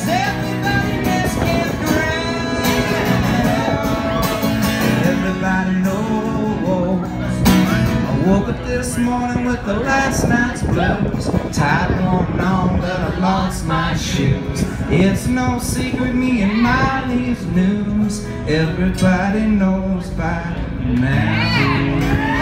everybody, let's get grand. Everybody knows I woke up this morning with the last night's blues. Tied one on, but I lost my shoes. It's no secret, me and Miley's news. Everybody knows by now.